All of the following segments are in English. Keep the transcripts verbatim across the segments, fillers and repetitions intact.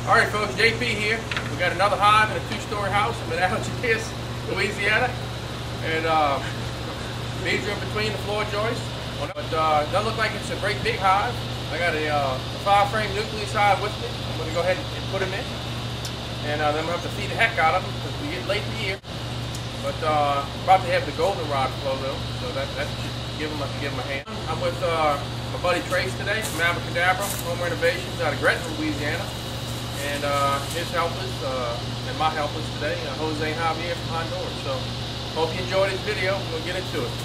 All right, folks, J P here. We got another hive in a two-story house in Joists, Louisiana, and uh, beads are in between the floor joists. But uh, it doesn't look like it's a great big hive. I got a, uh, a five-frame nucleus hive with me. I'm going to go ahead and put them in, and uh, then I'm going to have to feed the heck out of them because we get late in the year. But uh, about to have the goldenrod flow though, so that that should give them give them a hand. I'm with uh, my buddy Trace today from Abracadabra Home Renovations out of Gretna, Louisiana. And uh, his helpers, uh, and my helpers today, uh, Jose and Javier from Honduras. So, hope you enjoyed this video. We'll get into it.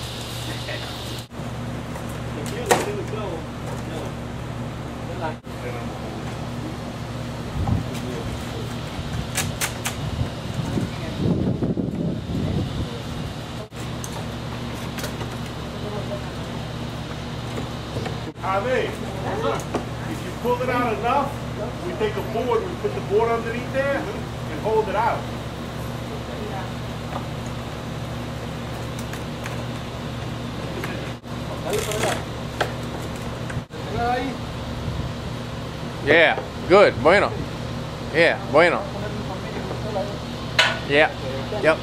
Javier, if you pull it out enough, we take a board, we put the board underneath there and hold it out. Yeah, good, bueno. Yeah, bueno. Yeah, yep.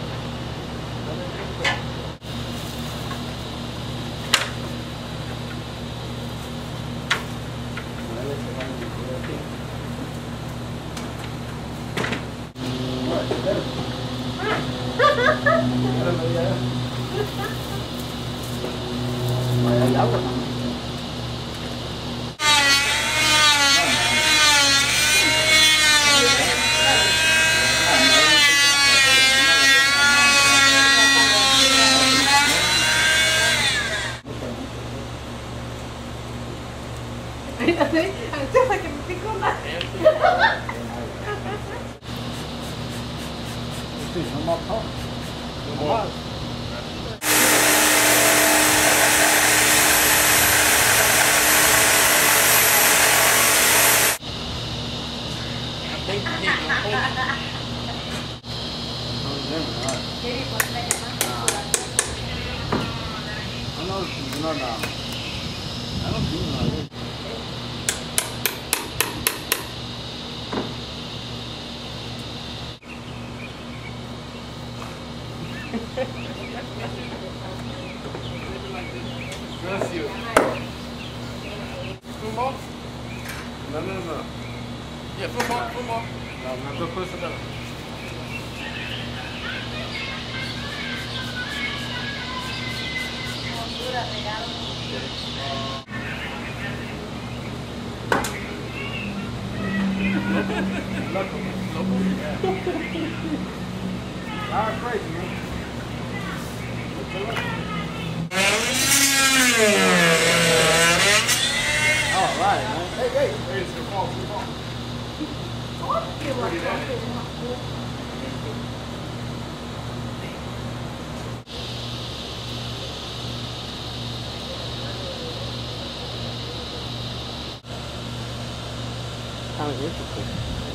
Hasta que me pico más. No more pump. No more. No, no, no. I don't do that. Gracias. Full more? No, no, no. Yeah, full more, full more. No, no, no, close it up. Loco. Loco? Ah, crazy, man. All right, man. Hey, hey. Hey, it's your fault, it's your fault. Kind of interesting.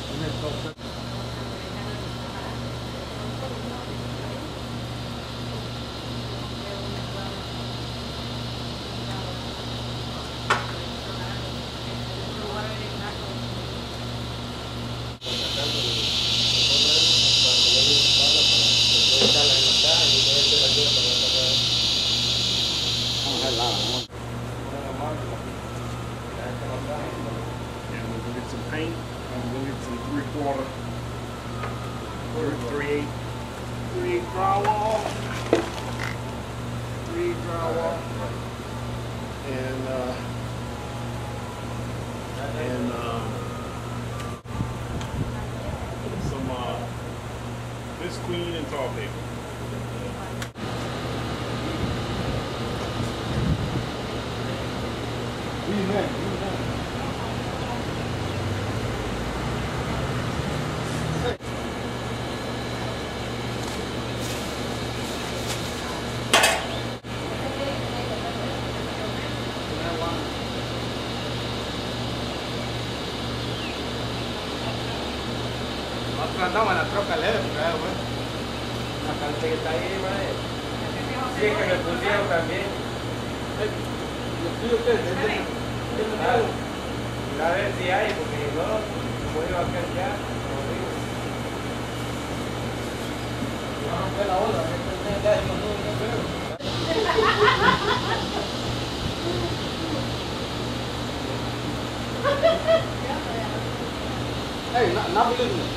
Paint, and we'll get some three quarter, or three eight, three eight drywall, three eight drywall, and uh, and uh, some uh, this queen and tall paper. Amen. Andamos en la troca leve, porque es bueno. La calce que está ahí, madre. Sí, es que me pusieron también. ¿Los tuyos qué? A ver si hay, porque no. como iba a cargar, como digo. No romper la ola, que ya es más nuevo, no creo. Hey, not, not believing it.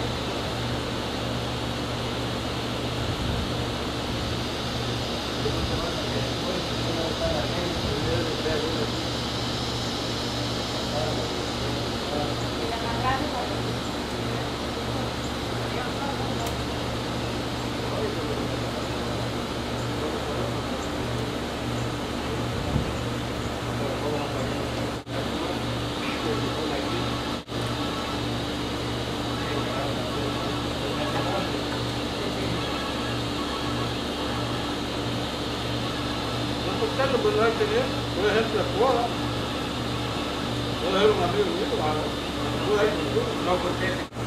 Usted lo puede tener, puede ser tu esposa, puede ser un amigo mío, puede ser tú. No, porque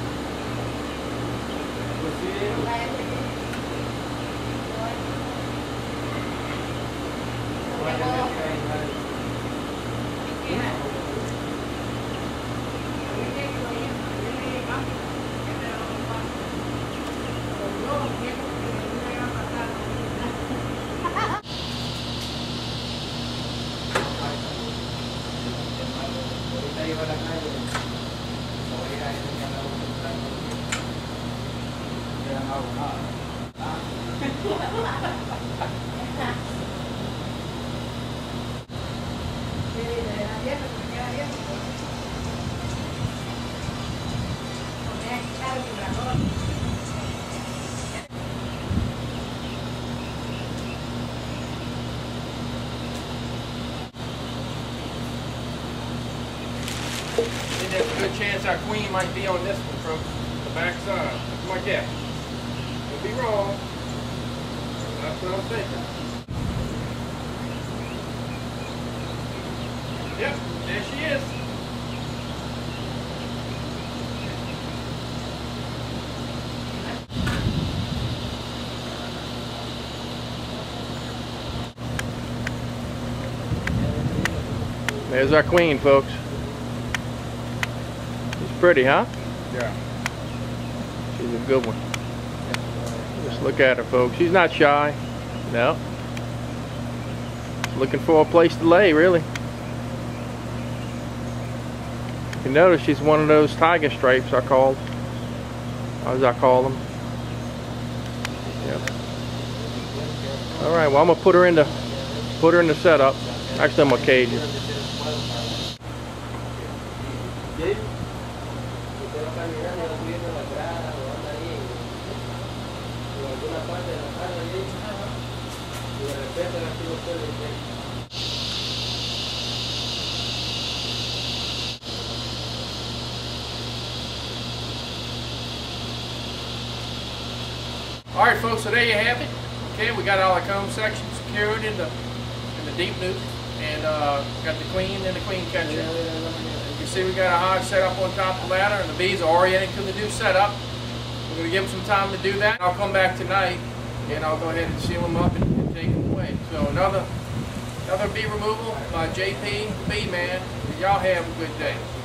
pues sí. Iba a la calle, voy a ir a enseñar a un tanto, ya no hago nada. ¿Ah? Sí, de la dieta, porque queda bien. Me voy a quitar el vibrador. And there's a good chance our queen might be on this one from the back side. That's my guess. Could be wrong. That's what I'm thinking. Yep, there she is. There's our queen, folks. She's pretty, huh? Yeah. She's a good one. Just look at her, folks. She's not shy. No. Looking for a place to lay, really. You notice she's one of those tiger stripes I called. As I call them. Yep. All right. Well, I'm gonna put her in the put her in the setup. Actually, I'm gonna cage her. All right, folks, so there you have it. Okay, we got all our comb section secured in the in the deep noose, and uh, got the queen and the queen catcher. You can see we got a hive set up on top of the ladder, and the bees are oriented to the new setup. We're going to give them some time to do that. I'll come back tonight, and I'll go ahead and seal them up and, and take them away. So another another bee removal by J P the Bee Man. Y'all have a good day.